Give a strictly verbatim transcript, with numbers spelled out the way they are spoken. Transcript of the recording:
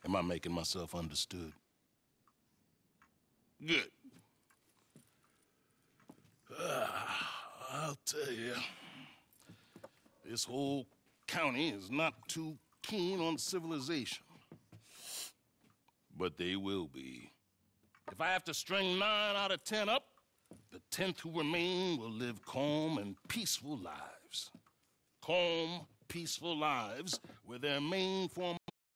Am I making myself understood? Good. Uh, I'll tell you, this whole county is not too keen on civilization. But they will be. If I have to string nine out of ten up, the tenth who remain will live calm and peaceful lives. Calm, peaceful lives where their main form